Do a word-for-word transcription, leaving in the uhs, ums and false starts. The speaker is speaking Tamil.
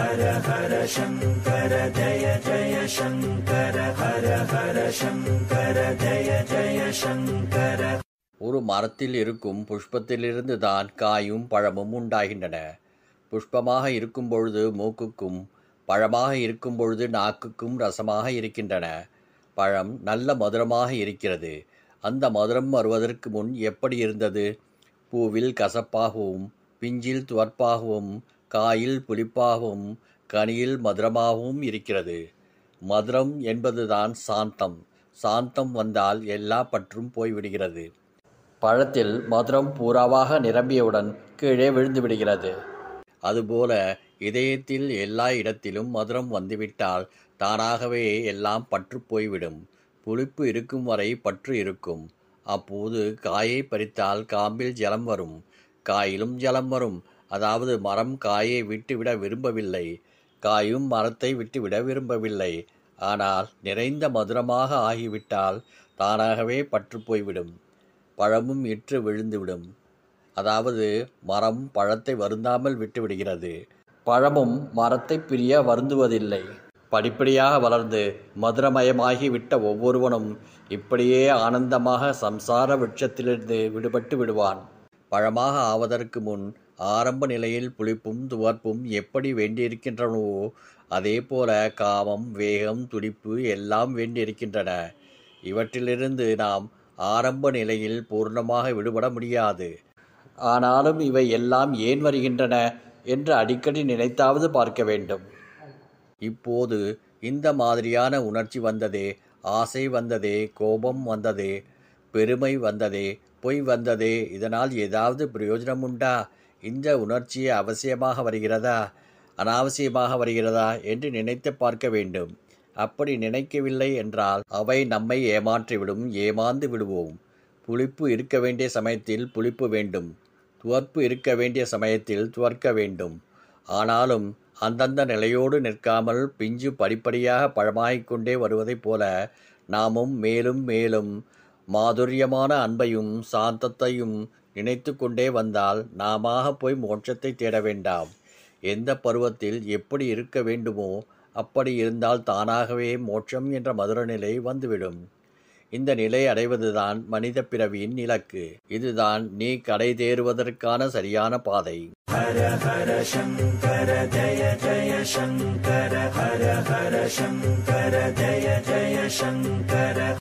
ஹர ஹர சங்கர ஜய ஜய சங்கர ஹர ஹர சங்கர ஜய ஜய சங்கர. ஒரு மரத்தில் இருக்கும் புஷ்பத்திலிருந்து தான் காயும் பழமும் உண்டாகின்றன. புஷ்பமாக இருக்கும் பொழுது மூக்குக்கும், பழமாக இருக்கும் பொழுது நாக்குக்கும் ரசமாக இருக்கின்றன. பழம் நல்ல மதுரமாக இருக்கிறது. அந்த மதுரம் வருவதற்கு முன் எப்படி இருந்தது? பூவில் கசப்பாகவும், பிஞ்சில் துவர்ப்பாகவும், காயில் புளிப்பாகவும், கனியில் மதுரமாகவும் இருக்கிறது. மதுரம் என்பதுதான் சாந்தம். சாந்தம் வந்தால் எல்லா பற்றும் போய்விடுகிறது. பழத்தில் மதுரம் பூராவாக நிரம்பியவுடன் கீழே விழுந்து விடுகிறது. அதுபோல இதயத்தில் எல்லா இடத்திலும் மதுரம் வந்துவிட்டால் தானாகவே எல்லாம் பற்று போய்விடும். புளிப்பு இருக்கும் வரை பற்று இருக்கும். அப்போது காயை பறித்தால் காம்பில் ஜலம் வரும், காயிலும் ஜலம் வரும். அதாவது மரம் காயை விட்டுவிட விரும்பவில்லை, காயும் மரத்தை விட்டுவிட விரும்பவில்லை. ஆனால் நிறைந்த மதுரமாக ஆகிவிட்டால் தானாகவே பற்று போய்விடும். பழமும் இற்று விழுந்துவிடும். அதாவது மரம் பழத்தை வருந்தாமல் விட்டுவிடுகிறது. பழமும் மரத்தை பிரிய வருந்துவதில்லை. படிப்படியாக வளர்ந்து மதுரமயமாகி விட்ட ஒவ்வொருவனும் இப்படியே ஆனந்தமாக சம்சார விருட்சத்திலிருந்து விடுபட்டு விடுவான். பழமாக ஆவதற்கு முன் ஆரம்ப நிலையில் புளிப்பும் துவர்ப்பும் எப்படி வேண்டியிருக்கின்றனவோ அதே போல காமம், வேகம், துடிப்பு எல்லாம் வேண்டியிருக்கின்றன. இவற்றிலிருந்து நாம் ஆரம்ப நிலையில் பூர்ணமாக விடுபட முடியாது. ஆனாலும் இவை எல்லாம் ஏன் வருகின்றன என்று அடிக்கடி நினைத்தாவது பார்க்க வேண்டும். இப்போது இந்த மாதிரியான உணர்ச்சி வந்ததே, ஆசை வந்ததே, கோபம் வந்ததே, பெருமை வந்ததே, பொய் வந்ததே, இதனால் ஏதாவது பிரயோஜனம் உண்டா? இந்த உணர்ச்சி அவசியமாக வருகிறதா, அனாவசியமாக வருகிறதா என்று நினைத்து பார்க்க வேண்டும். அப்படி நினைக்கவில்லை என்றால் அவை நம்மை ஏமாற்றிவிடும், ஏமாந்து விடுவோம். புளிப்பு இருக்க வேண்டிய சமயத்தில் புளிப்பு வேண்டும், துவர்ப்பு இருக்க வேண்டிய சமயத்தில் துவர்க்க வேண்டும். ஆனாலும் அந்தந்த நிலையோடு நிற்காமல் பிஞ்சு படிப்படியாக பழமாகிக் கொண்டே வருவதைப் போல நாமும் மேலும் மேலும் மாதுரியமான அன்பையும் சாந்தத்தையும் நினைத்து கொண்டே வந்தால் நாமாக போய் மோட்சத்தை தேட வேண்டாம். எந்த பருவத்தில் எப்படி இருக்க வேண்டுமோ அப்படி இருந்தால் தானாகவே மோட்சம் என்ற மதுர நிலை வந்துவிடும். இந்த நிலை அடைவதுதான் மனித பிறவியின் இலக்கு. இதுதான் நீ கடை தேறுவதற்கான சரியான பாதை. ஹர ஹர சங்கர ஜய ஜய சங்கர ஹர ஹர சங்கர ஜய ஜய சங்கர.